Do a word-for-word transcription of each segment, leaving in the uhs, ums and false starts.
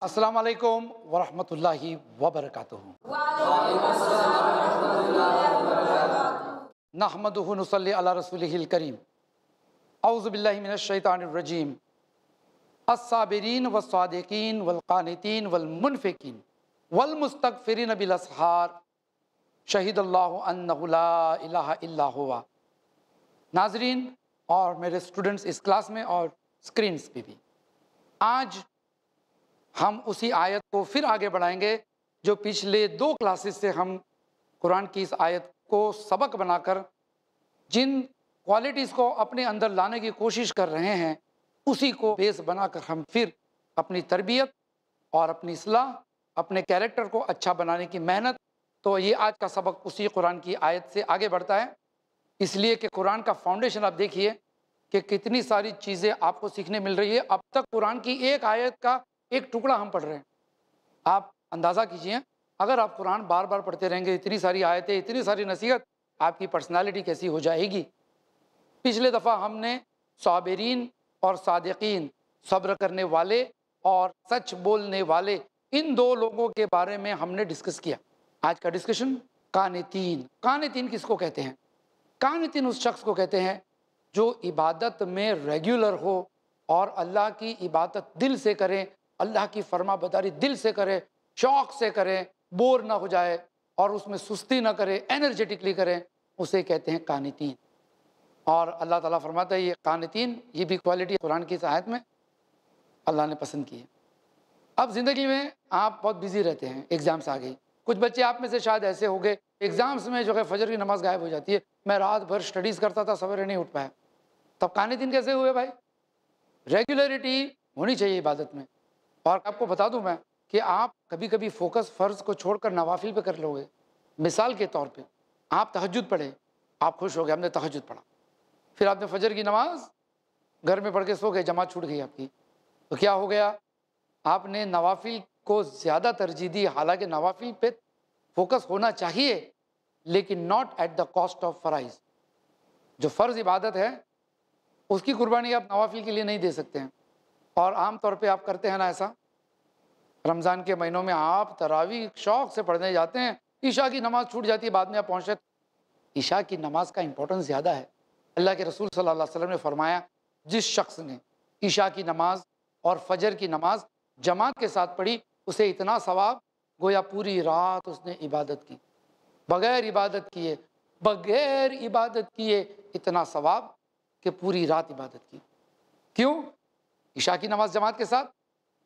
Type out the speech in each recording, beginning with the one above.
अस्सलाम वालेकुम वरहमतुल्लाहि वबरकातुहू। नहमदुहु नुसल्ली अला रसूलिहिल करीम। औज़ु बिल्लाहि मिनश शैतानिर रजीम। अस्साबिरीन वस्सादिकीन वलकानितीन वलमुनफिकीन वलमुस्तगफिरीन बिल असहार शहीदल्लाहु अन्नहु ला इलाहा इल्ला हुवा। नाज़रीन और मेरे स्टूडेंट्स इस क्लास में और स्क्रीन्स पे भी, आज हम उसी आयत को फिर आगे बढ़ाएंगे जो पिछले दो क्लासेस से हम कुरान की इस आयत को सबक बनाकर जिन क्वालिटीज़ को अपने अंदर लाने की कोशिश कर रहे हैं, उसी को बेस बनाकर हम फिर अपनी तरबियत और अपनी इस्लाह, अपने कैरेक्टर को अच्छा बनाने की मेहनत। तो ये आज का सबक उसी कुरान की आयत से आगे बढ़ता है, इसलिए कि कुरान का फाउंडेशन आप देखिए कि कितनी सारी चीज़ें आपको सीखने मिल रही है। अब तक कुरान की एक आयत का एक टुकड़ा हम पढ़ रहे हैं। आप अंदाज़ा कीजिए, अगर आप कुरान बार बार पढ़ते रहेंगे, इतनी सारी आयतें, इतनी सारी नसीहत, आपकी पर्सनालिटी कैसी हो जाएगी। पिछले दफ़ा हमने साबिरीन और सादिकीन, सब्र करने वाले और सच बोलने वाले, इन दो लोगों के बारे में हमने डिस्कस किया। आज का डिस्कशन कानितीन। कानितीन किसको कहते हैं? कानितीन उस शख्स को कहते हैं जो इबादत में रेगुलर हो और अल्लाह की इबादत दिल से करें, अल्लाह की फर्माबरदारी दिल से करे, शौक़ से करें, बोर ना हो जाए और उसमें सुस्ती ना करे, एनर्जेटिकली करें, उसे कहते हैं कानितीन। और अल्लाह ताला फरमाता है ये कानितीन, ये भी क्वालिटी कुरान की इस आयत में अल्लाह ने पसंद की है। अब ज़िंदगी में आप बहुत बिजी रहते हैं, एग्ज़ाम्स आ गई, कुछ बच्चे आप में से शायद ऐसे हो गए एग्ज़ाम्स में जो है फजर की नमाज़ गायब हो जाती है, मैं रात भर स्टडीज़ करता था, सवेरे नहीं उठ पाया। तब कानितीन कैसे हुए भाई? रेगुलरिटी होनी चाहिए इबादत में। और आपको बता दूं मैं कि आप कभी कभी फोकस फ़र्ज़ को छोड़कर नवाफिल पे कर लोगे। मिसाल के तौर पे आप तहज्जुद पढ़े, आप खुश हो गए, हमने तहज्जुद पढ़ा, फिर आपने फजर की नमाज घर में पढ़ के सो गए, जमात छूट गई आपकी, तो क्या हो गया? आपने नवाफिल को ज़्यादा तरजीह दी। हालांकि नवाफिल पे फोकस होना चाहिए, लेकिन not at the cost of फ़राइज़। जो फ़र्ज़ इबादत है उसकी कुर्बानी आप नवाफिल के लिए नहीं दे सकते हैं। और आम तौर पे आप करते हैं ना ऐसा, रमज़ान के महीनों में आप तरावी शौक़ से पढ़ने जाते हैं, ईशा की नमाज़ छूट जाती है, बाद में आप पहुँचते। ईशा की नमाज का इंपॉर्टेंस ज़्यादा है। अल्लाह के रसूल सल्लल्लाहु अलैहि वसल्लम ने फरमाया, जिस शख्स ने ईशा की नमाज और फजर की नमाज जमात के साथ पढ़ी, उसे इतना सवाब गोया पूरी रात उसने इबादत की, बग़ैर इबादत किए बग़ैर इबादत किए इतना सवाब कि पूरी रात इबादत की। क्यों? ईशा की नमाज जमात के साथ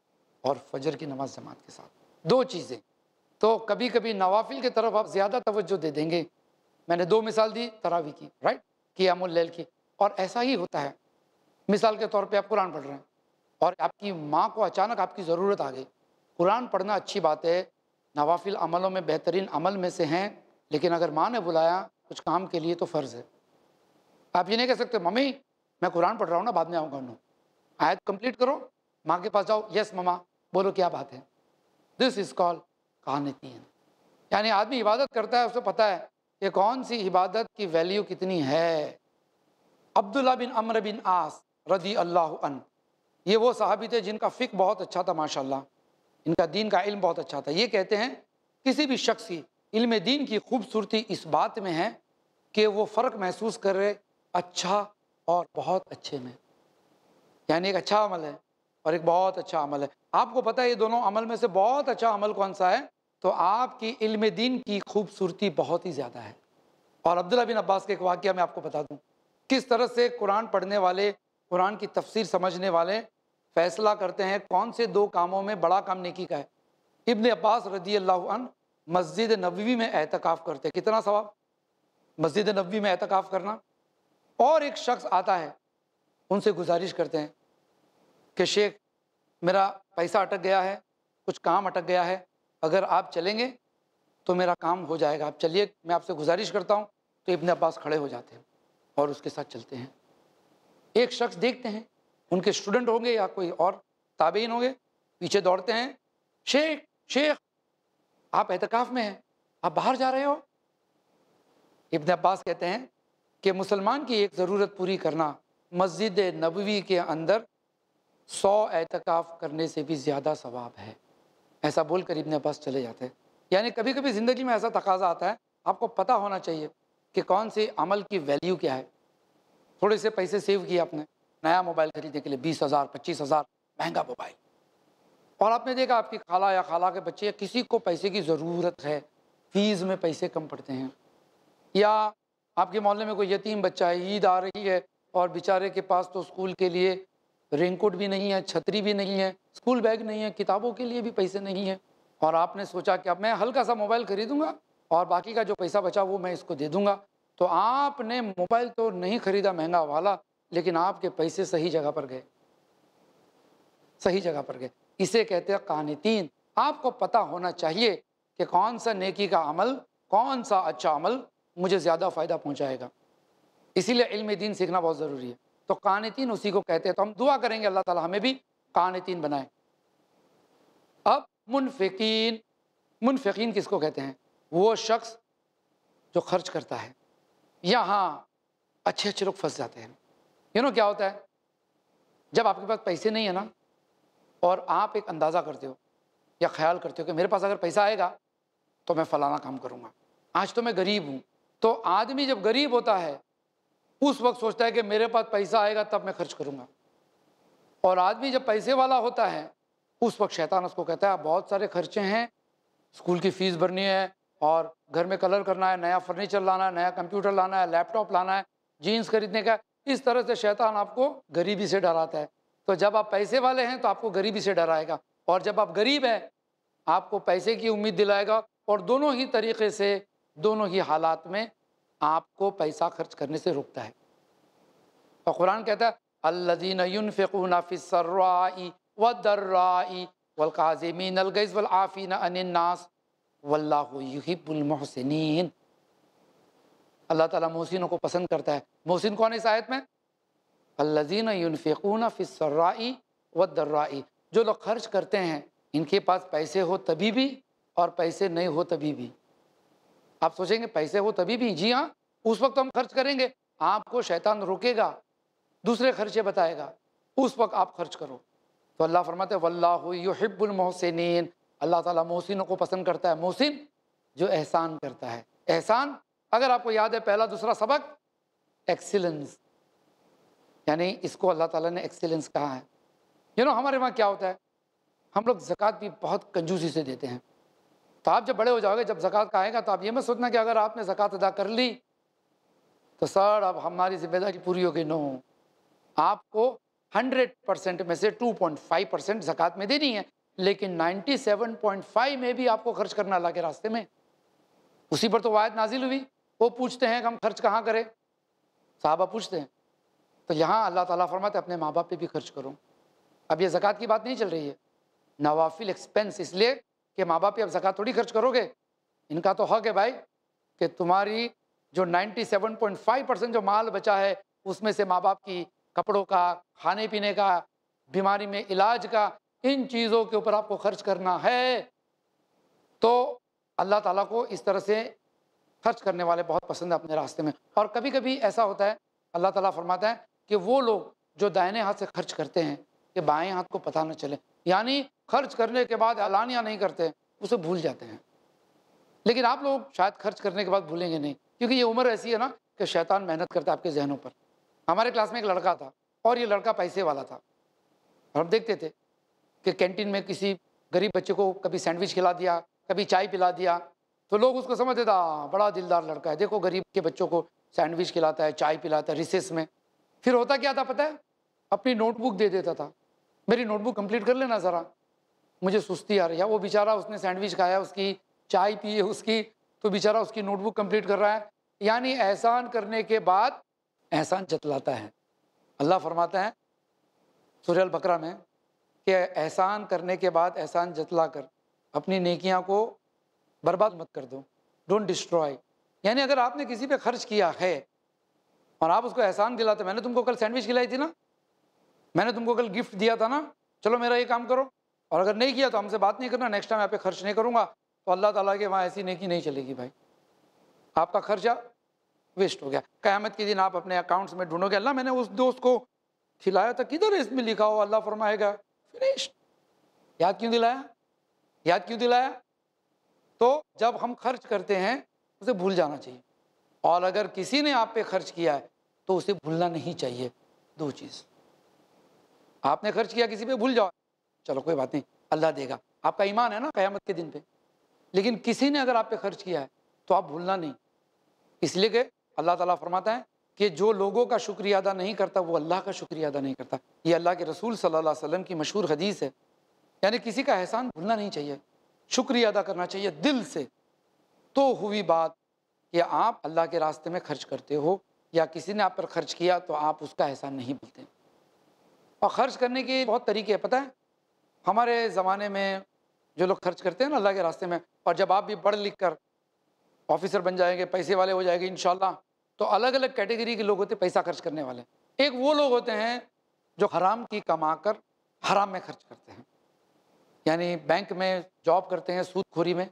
और फजर की नमाज जमात के साथ, दो चीज़ें। तो कभी कभी नवाफिल की तरफ आप ज़्यादा तवज्जो दे देंगे। मैंने दो मिसाल दी तरावी की, राइट, क़ियामुल लैल की, और ऐसा ही होता है। मिसाल के तौर पे आप कुरान पढ़ रहे हैं और आपकी माँ को अचानक आपकी ज़रूरत आ गई। कुरान पढ़ना अच्छी बात है, नवाफिल अमलों में बेहतरीन अमल में से हैं, लेकिन अगर माँ ने बुलाया कुछ काम के लिए तो फ़र्ज़ है। आप ये नहीं कह सकते मम्मी मैं कुरान पढ़ रहा हूँ ना, बाद में आऊँगा। नो, आयत कंप्लीट करो, माँ के पास जाओ, यस ममा, बोलो क्या बात है। दिस इज़ कॉल्ड कानितीन। यानी आदमी इबादत करता है, उसे पता है कि कौन सी इबादत की वैल्यू कितनी है। अब्दुल्ला बिन अम्र बिन आस रज़ी अल्लाहु अन्हु, ये वो सहाबी थे जिनका फ़िक़्ह बहुत अच्छा था, माशाल्लाह, इनका दीन का इल्म बहुत अच्छा था। ये कहते हैं किसी भी शख्स की इल्म दीन की खूबसूरती इस बात में है कि वो फ़र्क महसूस करे अच्छा और बहुत अच्छे में। यानी एक अच्छा अमल है और एक बहुत अच्छा अमल है। आपको पता है ये दोनों अमल में से बहुत अच्छा अमल कौन सा है? तो आपकी इल्म दीन की खूबसूरती बहुत ही ज़्यादा है। और अब्दुल्ला बिन अब्बास के एक वाक़या मैं आपको बता दूं, किस तरह से कुरान पढ़ने वाले, कुरान की तफसीर समझने वाले फ़ैसला करते हैं कौन से दो कामों में बड़ा काम नेकी का है। इब्न अब्बास रज़ी अल्लाहु अन्हु मस्जिद नबवी में एतकाफ़ करते, कितना सवाब मस्जिद नबवी में एतकाफ़ करना। और एक शख्स आता है, उनसे गुजारिश करते हैं कि शेख मेरा पैसा अटक गया है, कुछ काम अटक गया है, अगर आप चलेंगे तो मेरा काम हो जाएगा, आप चलिए, मैं आपसे गुजारिश करता हूँ। तो इब्न अब्बास खड़े हो जाते हैं और उसके साथ चलते हैं। एक शख्स देखते हैं, उनके स्टूडेंट होंगे या कोई और ताबीन होंगे, पीछे दौड़ते हैं, शेख शेख आप एतकाफ़ में हैं, आप बाहर जा रहे हो। इब्न अब्बास कहते हैं कि मुसलमान की एक ज़रूरत पूरी करना मस्जिद नबवी के अंदर सौ एतकाफ़ करने से भी ज़्यादा सवाब है। ऐसा बोलकर इब्न अब्बास चले जाते हैं। यानी कभी कभी ज़िंदगी में ऐसा तकाजा आता है, आपको पता होना चाहिए कि कौन से अमल की वैल्यू क्या है। थोड़े से पैसे सेव किए आपने नया मोबाइल खरीदने के लिए, बीस हज़ार पच्चीस हज़ार महंगा मोबाइल, और आपने देखा आपकी खाला या खाला के बच्चे या किसी को पैसे की ज़रूरत है, फीस में पैसे कम पड़ते हैं, या आपके मोहल्ले में कोई यतीम बच्चा है, ईद आ रही है और बेचारे के पास तो स्कूल के लिए रेनकोट भी नहीं है, छतरी भी नहीं है, स्कूल बैग नहीं है, किताबों के लिए भी पैसे नहीं है, और आपने सोचा कि अब मैं हल्का सा मोबाइल खरीदूंगा और बाकी का जो पैसा बचा वो मैं इसको दे दूंगा। तो आपने मोबाइल तो नहीं खरीदा महंगा वाला, लेकिन आपके पैसे सही जगह पर गए, सही जगह पर गए। इसे कहते हैं कानितीन। आपको पता होना चाहिए कि कौन सा नेकी का अमल, कौन सा अच्छा अमल मुझे ज़्यादा फ़ायदा पहुंचाएगा। इसीलिए इल्म दीन सीखना बहुत ज़रूरी है। तो कानितीन उसी को कहते हैं। तो हम दुआ करेंगे अल्लाह ताला हमें भी कानितीन बनाए। अब मुनफिकीन, मुनफिकीन किसको कहते हैं? वो शख्स जो खर्च करता है। यहाँ अच्छे अच्छे लोग फंस जाते हैं। यू नो क्या होता है, जब आपके पास पैसे नहीं है ना, और आप एक अंदाज़ा करते हो या ख्याल करते हो कि मेरे पास अगर पैसा आएगा तो मैं फ़लाना काम करूँगा, आज तो मैं गरीब हूँ। तो आदमी जब गरीब होता है उस वक्त सोचता है कि मेरे पास पैसा आएगा तब मैं खर्च करूँगा, और आदमी जब पैसे वाला होता है उस वक्त शैतान उसको कहता है बहुत सारे खर्चे हैं, स्कूल की फ़ीस भरनी है, और घर में कलर करना है, नया फर्नीचर लाना है, नया कंप्यूटर लाना है, लैपटॉप लाना है, जीन्स खरीदने का। इस तरह से शैतान आपको गरीबी से डराता है। तो जब आप पैसे वाले हैं तो आपको गरीबी से डराएगा, और जब आप गरीब हैं आपको पैसे की उम्मीद दिलाएगा, और दोनों ही तरीके से, दोनों ही हालात में आपको पैसा खर्च करने से रोकता है। और कुरान कहता है अल्लज़ीना युनफ़िक़ूना फ़िस्सर्राई वद्दर्राई वल्काज़िमीनल गैज़ वलआफ़ीना अनिन्नास वल्लाहु युहिब्बुल मुहसिनीन। अल्लाह ताला मोहसिनों को पसंद करता है। मोहसिन कौन है इस आयत में? अल्लज़ीना युनफ़िक़ूना फ़िस्सर्राई वद्दर्राई, जो लोग खर्च करते हैं, इनके पास पैसे हो तभी भी और पैसे नहीं हो तभी भी। आप सोचेंगे पैसे हो तभी भी, जी हाँ, उस वक्त हम खर्च करेंगे, आपको शैतान रोकेगा, दूसरे खर्चे बताएगा, उस वक्त आप खर्च करो। तो अल्लाह फरमाते हैं वल्लाहु युहिब्बुल मुहसिनीन, अल्लाह ताला मोहसिनों को पसंद करता है। मोहसिन जो एहसान करता है। एहसान, अगर आपको याद है पहला दूसरा सबक, एक्सीलेंस, यानी इसको अल्लाह ताला ने एक्सीलेंस कहा है। यू नो हमारे वहाँ क्या होता है, हम लोग ज़कात भी बहुत कंजूसी से देते हैं। तो आप जब बड़े हो जाओगे, जब ज़कात का आएगा तो आप ये मत सोचना कि अगर आपने ज़कात अदा कर ली तो सर अब हमारी जिम्मेदारी पूरी हो गई। नो, आपको हंड्रेड परसेंट में से टू पॉइंट फाइव परसेंट ज़कात में देनी है, लेकिन नाइन्टी सेवन पॉइंट फाइव में भी आपको खर्च करना अल्लाह के रास्ते में। उसी पर तो आयत नाजिल हुई। वो पूछते हैं कि हम खर्च कहाँ करें, साहबा पूछते हैं। तो यहाँ अल्लाह ताला फरमाते अपने माँ बाप पे भी खर्च करो। अब ये ज़कात की बात नहीं चल रही है, नवाफिल एक्सपेंस, इसलिए कि माँ बाप पे अब ज़कात थोड़ी खर्च करोगे। इनका तो हक है भाई कि तुम्हारी जो ninety seven point five percent जो माल बचा है उसमें से माँ बाप की कपड़ों का, खाने पीने का, बीमारी में इलाज का, इन चीज़ों के ऊपर आपको खर्च करना है। तो अल्लाह ताला को इस तरह से खर्च करने वाले बहुत पसंद है अपने रास्ते में। और कभी कभी ऐसा होता है, अल्लाह ताला फरमाता है कि वो लोग जो दाहिने हाथ से खर्च करते हैं कि बाएं हाथ को पता न चले, यानी खर्च करने के बाद एलानिया नहीं करते, उसे भूल जाते हैं। लेकिन आप लोग शायद खर्च करने के बाद भूलेंगे नहीं, क्योंकि ये उम्र ऐसी है ना कि शैतान मेहनत करता है आपके जहनों पर। हमारे क्लास में एक लड़का था और ये लड़का पैसे वाला था, और हम देखते थे कि कैंटीन में किसी गरीब बच्चे को कभी सैंडविच खिला दिया, कभी चाय पिला दिया, तो लोग उसको समझते था बड़ा दिलदार लड़का है, देखो गरीब के बच्चों को सैंडविच खिलाता है, चाय पिलाता है रिसेस में। फिर होता क्या था पता है, अपनी नोटबुक दे देता था, मेरी नोटबुक कंप्लीट कर लेना ज़रा, मुझे सुस्ती आ रही है। वो बेचारा, उसने सैंडविच खाया, उसकी चाय पी है उसकी, तो बेचारा उसकी नोटबुक कंप्लीट कर रहा है। यानी एहसान करने के बाद एहसान जतलाता है। अल्लाह फरमाता है सूरह अल बकरा में कि एहसान करने के बाद एहसान जतला कर अपनी नेकियां को बर्बाद मत कर दो, डोंट डिस्ट्रॉय। यानी अगर आपने किसी पे खर्च किया है और आप उसको एहसान दिलाते, मैंने तुमको कल सैंडविच खिलाई थी ना, मैंने तुमको कल गिफ्ट दिया था ना, चलो मेरा ये काम करो, और अगर नहीं किया तो हमसे बात नहीं करना, नेक्स्ट टाइम आप पे खर्च नहीं करूँगा, तो अल्लाह ताला के वहाँ ऐसी नेकी नहीं चलेगी भाई, आपका खर्चा वेस्ट हो गया। क़यामत के दिन आप अपने अकाउंट्स में ढूंढोगे, अल्लाह मैंने उस दोस्त को खिलाया था, किधर है इसमें लिखा हो, अल्लाह फरमाएगा फिनिश्ड। याद क्यों दिलाया? याद क्यों दिलाया? तो जब हम खर्च करते हैं उसे भूल जाना चाहिए, और अगर किसी ने आप पे खर्च किया है तो उसे भूलना नहीं चाहिए। दो चीज़, आपने खर्च किया किसी पे, भूल जाओ, चलो कोई बात नहीं, अल्लाह देगा, आपका ईमान है ना क़यामत के दिन पे। लेकिन किसी ने अगर आप पे खर्च किया है तो आप भूलना नहीं, इसलिए कि अल्लाह ताला फरमाता है कि जो लोगों का शुक्रिया अदा नहीं करता वो अल्लाह का शुक्रिया अदा नहीं करता। ये अल्लाह के रसूल सल्लल्लाहु अलैहि वसल्लम की मशहूर हदीस है। यानी किसी का एहसान भूलना नहीं चाहिए, शुक्रिया अदा करना चाहिए दिल से। तो हुई बात कि आप अल्लाह के रास्ते में खर्च करते हो या किसी ने आप पर खर्च किया तो आप उसका एहसान नहीं भूलते। और ख़र्च करने के बहुत तरीके हैं, पता है हमारे ज़माने में जो लोग खर्च करते हैं ना अल्लाह के रास्ते में, और जब आप भी पढ़ लिख कर ऑफिसर बन जाएंगे, पैसे वाले हो जाएंगे इंशाल्लाह, तो अलग अलग कैटेगरी के लोग होते हैं पैसा खर्च करने वाले। एक वो लोग होते हैं जो हराम की कमा कर हराम में खर्च करते हैं, यानी बैंक में जॉब करते हैं सूदखोरी में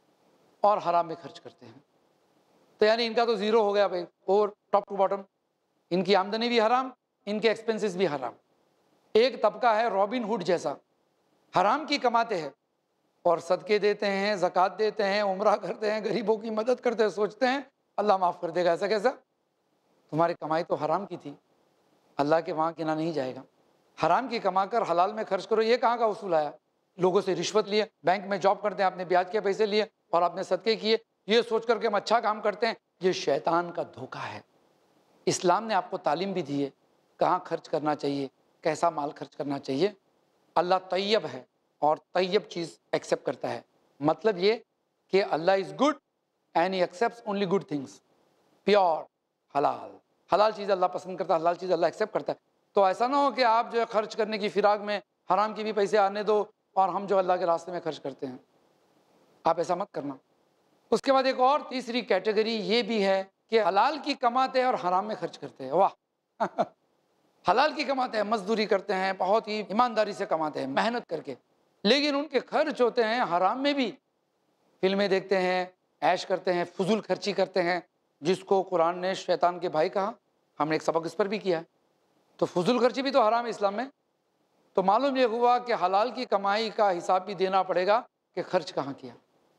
और हराम में खर्च करते हैं। तो यानी इनका तो ज़ीरो हो गया भाई, और टॉप टू बॉटम इनकी आमदनी भी हराम, इनके एक्सपेंसेस भी हराम। एक तबका है रॉबिन हुड जैसा, हराम की कमाते हैं और सदके देते हैं, ज़कात देते हैं, उम्रा करते हैं, गरीबों की मदद करते हैं, सोचते हैं अल्लाह माफ़ कर देगा। ऐसा कैसा? तुम्हारी कमाई तो हराम की थी, अल्लाह के वहाँ गिना नहीं जाएगा। हराम की कमा कर हलाल में खर्च करो, ये कहाँ का उसूल आया? लोगों से रिश्वत लिए, बैंक में जॉब करते हैं, आपने ब्याज के पैसे लिए और आपने सदके किए, ये सोच कर के हम अच्छा काम करते हैं, ये शैतान का धोखा है। इस्लाम ने आपको तालीम भी दी है कहाँ खर्च करना चाहिए, कैसा माल खर्च करना चाहिए। अल्लाह तैयब है और तैयब चीज़ एक्सेप्ट करता है। मतलब ये कि Allah is good and he accepts only good things, pure हलाल। हलाल चीज़ अल्लाह पसंद करता है, हलाल चीज़ अल्लाह एक्सेप्ट करता है। तो ऐसा ना हो कि आप जो है खर्च करने की फिराक में हराम के भी पैसे आने दो और हम जो अल्लाह के रास्ते में खर्च करते हैं, आप ऐसा मत करना। उसके बाद एक और तीसरी कैटेगरी ये भी है कि हलाल की कमाते हैं और हराम में खर्च करते हैं। वाह हलाल की कमाते हैं, मजदूरी करते हैं, बहुत ही ईमानदारी से कमाते हैं, मेहनत करके, लेकिन उनके खर्च होते हैं हराम में भी। फिल्में देखते हैं, ऐश करते हैं, फजूल खर्ची करते हैं, जिसको कुरान ने शैतान के भाई कहा। हमने एक सबक इस पर भी किया है। तो फजूल खर्ची भी तो हराम है इस्लाम में। तो मालूम ये हुआ कि हलाल की कमाई का हिसाब भी देना पड़ेगा कि खर्च कहाँ किया।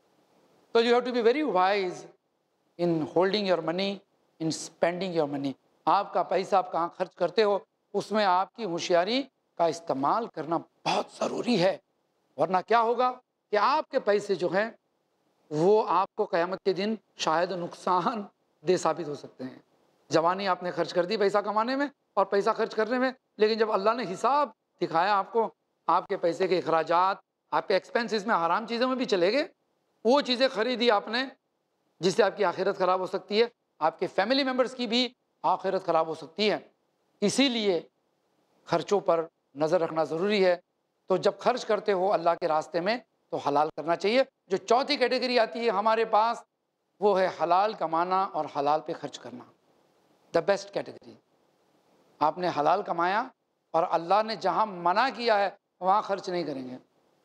तो you have to be very wise in holding your money, in spending your money. आपका पैसा आप कहाँ खर्च करते हो, उसमें आपकी होशियारी का इस्तेमाल करना बहुत ज़रूरी है। वरना क्या होगा कि आपके पैसे जो हैं वो आपको क़यामत के दिन शायद नुकसान दे साबित हो सकते हैं। जवानी आपने खर्च कर दी पैसा कमाने में और पैसा खर्च करने में, लेकिन जब अल्लाह ने हिसाब दिखाया आपको, आपके पैसे के अखराजात, आपके एक्सपेंसेस में हराम चीज़ों में भी चले गए। वो चीज़ें खरीदी आपने जिससे आपकी आखिरत ख़राब हो सकती है, आपके फैमिली मेम्बर्स की भी आखिरत ख़राब हो सकती है। इसीलिए खर्चों पर नज़र रखना ज़रूरी है। तो जब खर्च करते हो अल्लाह के रास्ते में तो हलाल करना चाहिए। जो चौथी कैटेगरी आती है हमारे पास, वो है हलाल कमाना और हलाल पे खर्च करना। द बेस्ट कैटेगरी, आपने हलाल कमाया और अल्लाह ने जहाँ मना किया है वहाँ खर्च नहीं करेंगे,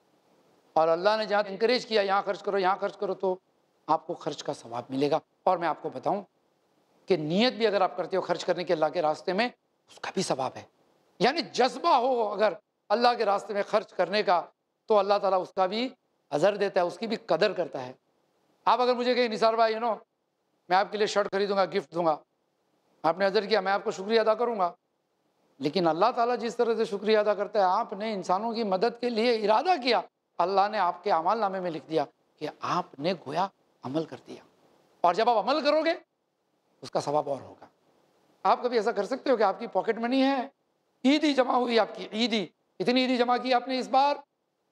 और अल्लाह ने जहाँ इंकरेज किया यहाँ खर्च करो, यहाँ खर्च करो, तो आपको खर्च का सवाब मिलेगा। और मैं आपको बताऊं कि नीयत भी अगर आप करते हो खर्च करने के अल्लाह के रास्ते में, उसका भी सवाब है। यानी जज्बा हो अगर अल्लाह के रास्ते में खर्च करने का, तो अल्लाह ताला उसका भी अजर देता है, उसकी भी कदर करता है। आप अगर मुझे कहें निसार भाई यू नो मैं आपके लिए शर्ट खरीदूंगा, गिफ्ट दूंगा, आपने अजर किया, मैं आपको शुक्रिया अदा करूंगा, लेकिन अल्लाह ताला जिस तरह से शुक्रिया अदा करता है, आपने इंसानों की मदद के लिए इरादा किया, अल्लाह ने आपके अमाल नामे में लिख दिया कि आपने गोया अमल कर दिया, और जब आप अमल करोगे उसका सवाब और होगा। आप कभी ऐसा कर सकते हो कि आपकी पॉकेट मनी है, ईदी जमा हुई आपकी, ईदी इतनी ईदी जमा की आपने इस बार,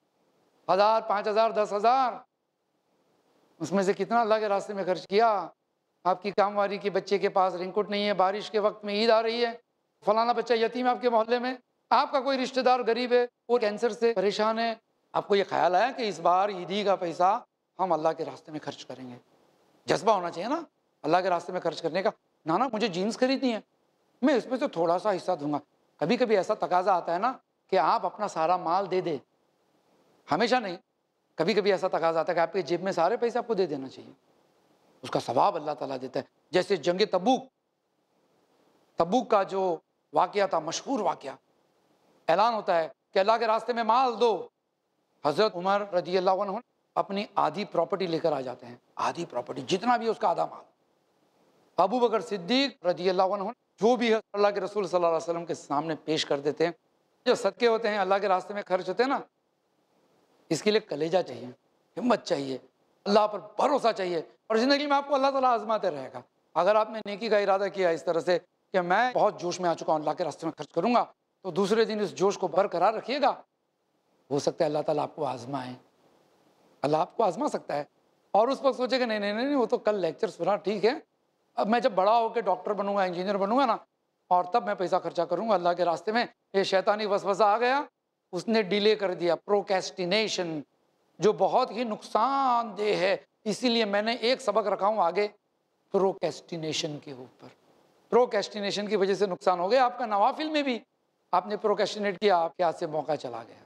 हज़ार, पाँच हज़ार, दस हज़ार, उसमें से कितना अल्लाह के रास्ते में खर्च किया। आपकी कामवारी के बच्चे के पास रेनकोट नहीं है, बारिश के वक्त में ईद आ रही है, फलाना बच्चा यतीम है आपके मोहल्ले में, आपका कोई रिश्तेदार गरीब है, वो कैंसर से परेशान है, आपको ये ख्याल आया कि इस बार ईदी का पैसा हम अल्लाह के रास्ते में खर्च करेंगे। जज्बा होना चाहिए ना अल्लाह के रास्ते में खर्च करने का। ना ना मुझे जीन्स खरीदनी है, मैं इसमें से थोड़ा सा हिस्सा दूंगा। कभी कभी ऐसा तकाजा आता है ना कि आप अपना सारा माल दे दे, हमेशा नहीं, कभी कभी ऐसा तकाजा आता है कि आपके जेब में सारे पैसे आपको दे देना चाहिए, उसका सवाब अल्लाह ताला देता है। जैसे जंग तबूक, तबूक का जो वाक़या था, मशहूर वाक़या, ऐलान होता है कि अल्लाह के रास्ते में माल दो, हज़रत उमर रजी अल्लाह अन्हु अपनी आधी प्रॉपर्टी लेकर आ जाते हैं, आधी प्रॉपर्टी जितना भी है उसका आधा माल। अबू बकर सिद्दीक रजी अल्लाह अन्हु जो भी है अल्लाह के रसूल सल्लल्लाहु अलैहि वसल्लम के सामने पेश कर देते हैं। जो सदके होते हैं, अल्लाह के रास्ते में खर्च होते हैं ना, इसके लिए कलेजा चाहिए, हिम्मत चाहिए, अल्लाह पर भरोसा चाहिए, और ज़िंदगी में आपको अल्लाह ताला आजमाते रहेगा। अगर आपने नेकी का इरादा किया इस तरह से कि मैं बहुत जोश में आ चुका हूँ, अल्लाह के रास्ते में खर्च करूँगा, तो दूसरे दिन इस जोश को बरकरार रखिएगा। हो सकता है अल्लाह ताला आपको आजमाए, अल्लाह आपको आजमा सकता है। और उस वक्त सोचेगा नहीं नहीं नहीं वो तो कल लेक्चर सुना, ठीक है, अब मैं जब बड़ा होकर डॉक्टर बनूंगा, इंजीनियर बनूंगा ना, और तब मैं पैसा खर्चा करूंगा अल्लाह के रास्ते में। ये शैतानी वसवसा आ गया, उसने डिले कर दिया। प्रोकेस्टिनेशन जो बहुत ही नुकसानदेह है, इसीलिए मैंने एक सबक रखा हूँ आगे प्रोकेस्टिनेशन के ऊपर। प्रोकेस्टिनेशन की वजह से नुकसान हो गया आपका, नवाफिल में भी आपने प्रोकेस्टिनेट किया, आपके हाथ से मौका चला गया।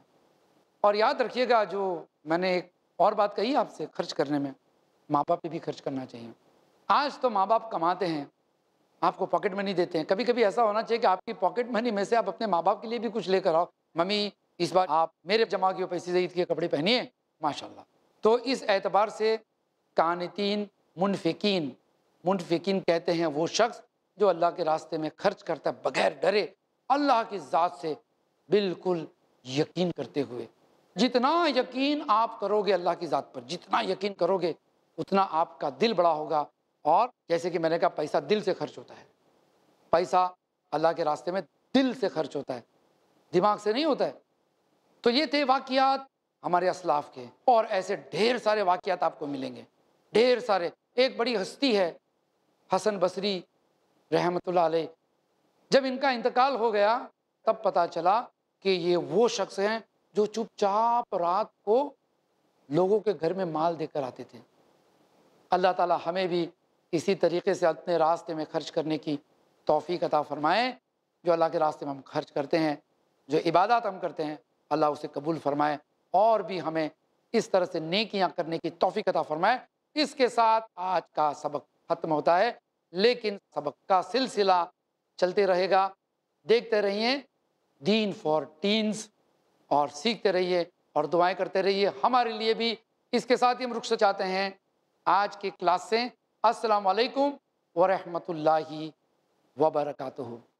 और याद रखिएगा, जो मैंने एक और बात कही आपसे, खर्च करने में माँ बाप पे भी खर्च करना चाहिए। आज तो माँ बाप कमाते हैं, आपको पॉकेट मनी देते हैं। कभी कभी ऐसा होना चाहिए कि आपकी पॉकेट मनी में से आप अपने माँ बाप के लिए भी कुछ लेकर आओ। मम्मी इस बार आप मेरे जमा किए पैसे से ईद के कपड़े पहनिए, माशाल्लाह। तो इस एतबार से कानितीन मुनफिकीन, मुनफिकीन कहते हैं वो शख्स जो अल्लाह के रास्ते में खर्च करता है बगैर डरे, अल्लाह की ज़ात से बिल्कुल यकीन करते हुए। जितना यकीन आप करोगे अल्लाह की ज़ात पर, जितना यकीन करोगे उतना आपका दिल बड़ा होगा। और जैसे कि मैंने कहा, पैसा दिल से खर्च होता है, पैसा अल्लाह के रास्ते में दिल से खर्च होता है, दिमाग से नहीं होता है। तो ये थे वाक़ियात हमारे असलाफ के, और ऐसे ढेर सारे वाक़ियात आपको मिलेंगे, ढेर सारे। एक बड़ी हस्ती है हसन बसरी रहमतुल्लाह अलैह। जब इनका इंतकाल हो गया तब पता चला कि ये वो शख्स हैं जो चुपचाप रात को लोगों के घर में माल देकर आते थे। अल्लाह ताला हमें भी इसी तरीके से अपने रास्ते में खर्च करने की तौफीक अता फरमाए। जो अल्लाह के रास्ते में हम खर्च करते हैं, जो इबादत हम करते हैं, अल्लाह उसे कबूल फरमाए, और भी हमें इस तरह से नेकियां करने की तौफीक अता फरमाए। इसके साथ आज का सबक ख़त्म होता है, लेकिन सबक का सिलसिला चलते रहेगा। देखते रहिए दीन फॉर टीन्स, और सीखते रहिए और दुआएं करते रहिए हमारे लिए भी। इसके साथ ही हम रुखसत चाहते हैं आज की क्लास से। अस्सलाम वालेकुम व रहमतुल्लाहि व बरकातुहू।